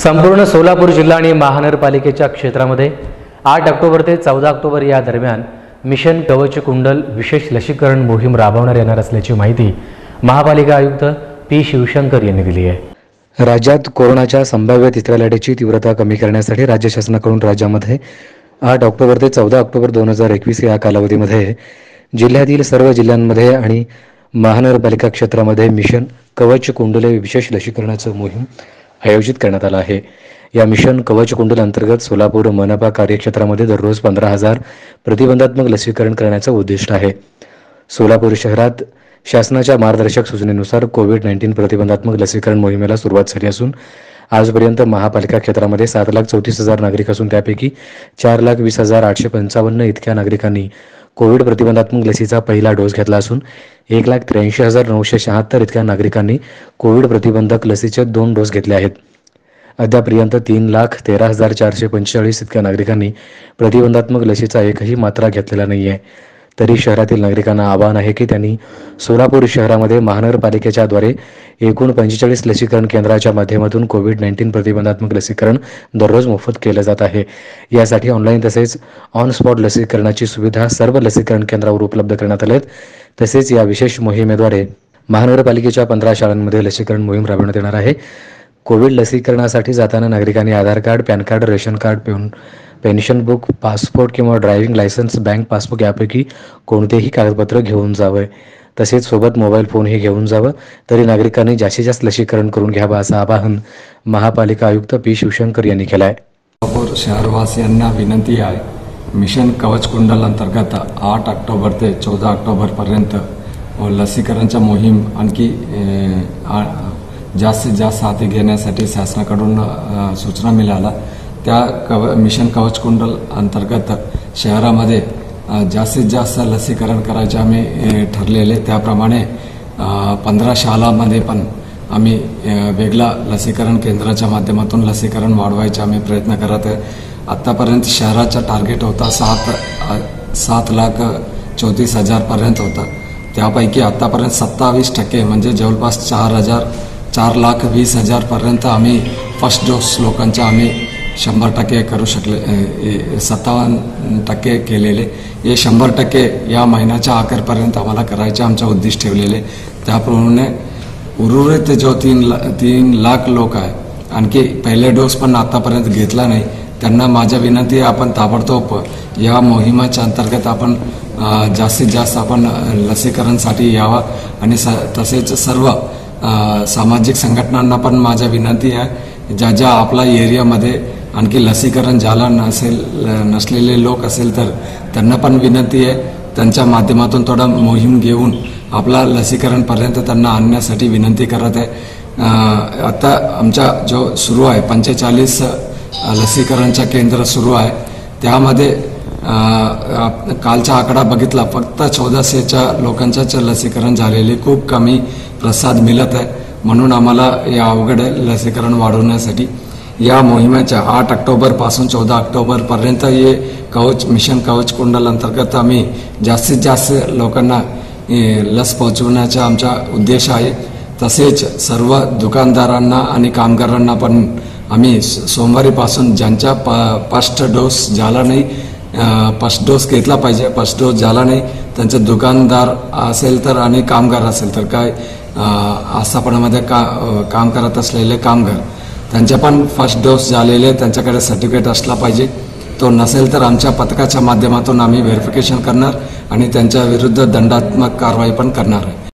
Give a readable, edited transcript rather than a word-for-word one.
संपूर्ण सोलापूर जिल्हा आणि महानगरपालिकेच्या क्षेत्रामध्ये 8 ऑक्टोबर ते 14 ऑक्टोबर या दरम्यान मिशन कवच कुंडल विशेष लसीकरण मोहीम राबवण्यात येणार असल्याची माहिती महापालिका आयुक्त पी शिवशंकर यांनी दिली आहे। राज्यात कोरोनाच्या संभाव्य तिसऱ्या लाटेची तीव्रता कमी करण्यासाठी राज्य शासनाकडून राज्यामध्ये 8 ऑक्टोबर ते 14 ऑक्टोबर 2021 या कालावधीमध्ये जिल्ह्यातील सर्व जिल्ह्यांमध्ये आणि महानगरपालिका क्षेत्रामध्ये मिशन कवच कुंडल विशेष लसीकरणाचं मोहीम आयोजित करण्यात आला आहे। या मिशन कवच कुंडल अंतर्गत सोलापूर मनपा कार्यक्षेत्रामध्ये दररोज 15,000 प्रतिबंधात्मक लसीकरण करण्याचं उद्दिष्ट आहे। सोलापूर शहरात शासनाच्या मार्गदर्शक सूचनेनुसार कोविड-19 प्रतिबंधात्मक लसीकरण मोहिमेला सुरुवात झाली असून आजपर्यंत महापालिका क्षेत्रामध्ये 7,34,000 नागरिक असून त्यापैकी 4,20,855 इतक्या नागरिकांनी कोविड प्रतिबंधात्मक लसीचा पहिला डोस घेतला असून 1,83,976 इतक्या नागरिकांनी कोविड प्रतिबंधक लसीचे 2 डोस घेतले आहेत। अद्यापर्यंत 3,13,445 इतक्या नागरिकांनी प्रतिबंधात्मक लसीचा एकही मात्रा घेतलेला नाही आहे। तरी शहरातील नागरिकांना आवाहन आहे की त्यांनी सोलापूर शहरामध्ये महानगरपालिकेच्या द्वारे एकूण 45 लसीकरण केंद्राच्या माध्यमातून कोविड-19 प्रतिबंधात्मक लसीकरण दररोज मोफत केले जात आहे। यासाठी ऑनलाईन तसेच ऑन स्पॉट लसीकरणाची सुविधा सर्व लसीकरण केंद्रावर उपलब्ध करण्यात आली आहे। तसेच या विशेष मोहिमेद्वारे महानगरपालिकेच्या 15 शाळांमध्ये लसीकरण मोहीम राबवण्यात येणार आहे। कोविड लसीकरणासाठी जाताना नागरिकांनी Aadhaar card, PAN card, ration card, pension book, passport किंवा ड्रायव्हिंग लायसन्स, बँक पासबुक यापैकी कोणतेही कागदपत्र घेऊन जावे। तसेच सोबत मोबाईल फोनही घेऊन जावं। तरी नागरिकांनी जास्तीत जास्त लसीकरण करून घ्यावं असं आवाहन महापालिका आयुक्त पी शिवशंकर यांनी केलं आहे। सोलापूर शहरवासियांना विनंती आहे, मिशन कवच कुंडल अंतर्गत 8 ऑक्टोबर ते 14 ऑक्टोबर पर्यंत लसीकरणच्या मोहीम आणखी जास्तीत जास्त हाती घेण्यासाठी शासनाकडून सूचना मिळाल्या। त्या मिशन कवच कुंडल अंतर्गत शहरामध्ये जास्तीत जास्त लसीकरण करायचे आम्ही ठरलेले। त्याप्रमाणे 15 शाळांमध्ये पण आम्ही वेगळा लसीकरण केंद्राच्या माध्यमातून लसीकरण वाढवायचे आम्ही प्रयत्न करत आहे। आतापर्यंत शहराचा टार्गेट होता 7,34,000 पर्यंत होता। त्यापैकी आतापर्यंत 27% म्हणजे जवळपास 4,20,000 पर्यंत आम्ही फर्स्ट डोस लोकांचा आम्ही 100% करू शकले। 57% केलेले। हे 100% या महिन्याच्या अखेरपर्यंत आम्हाला करायचे आमचा उद्दिष्ट ठेवलेले। त्याप्रमाणे उर्वरित जो 3 लाख लोक आहे आणखी पहिले डोस पण आतापर्यंत घेतला नाही, त्यांना माझ्या विनंती आहे आपण ताबडतोब या मोहिमेच्या अंतर्गत आपण जास्तीत जास्त आपण लसीकरणसाठी यावा। आणि तसेच सर्व सामाजिक संघटनांना पण माझ्या विनंती आहे, ज्या आपल्या एरियामध्ये आणखी लसीकरण झाला नसलेले लोक असेल तर त्यांना पण विनंती आहे, त्यांच्या माध्यमातून थोडा मोहीम घेऊन आपला लसीकरणपर्यंत त्यांना आणण्यासाठी विनंती करत आहे। आता आमचा जो सुरू आहे 45 लसीकरणचा केंद्र सुरू आहे। त्यामध्ये कालचा आकडा बघितला फक्त 1400च्या लोकांचाच लसीकरण झालेले, खूप कमी प्रतिसाद मिळत आहे। म्हणून आम्हाला या अवघड लसीकरण वाढवण्यासाठी या मोहिमेच्या 8 ऑक्टोबर पासून 14 ऑक्टोबर पर्यंत हे मिशन कवच कुंडल अंतर्गत आम्ही जास्तीत जास्त लोकांना लस पोहोचवण्याचा आमचा उद्देश आहे। तसेच सर्व दुकानदारांना आणि कामगारांना पण आम्ही सोमवारीपासून ज्यांचा फर्स्ट डोस झाला नाही, फर्स्ट डोस घेतला पाहिजे, फर्स्ट डोस झाला नाही, त्यांचं दुकानदार असेल तर आणि कामगार असेल तर काय आस्थापनामध्ये काम करत असलेले कामगार त्यांच्या पण फर्स्ट डोस झालेले त्यांच्याकडे सर्टिफिकेट असला पाहिजे। तो नसेल तर आमच्या पथकाच्या माध्यमातून आम्ही व्हेरिफिकेशन करणार आणि त्यांच्या विरुद्ध दंडात्मक कारवाई पण करणार आहे।